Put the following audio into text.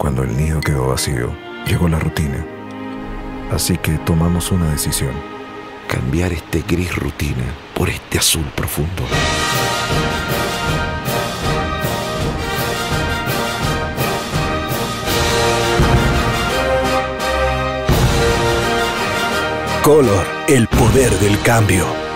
Cuando el nido quedó vacío, llegó la rutina. Así que tomamos una decisión. Cambiar este gris rutina por este azul profundo. Color, el poder del cambio.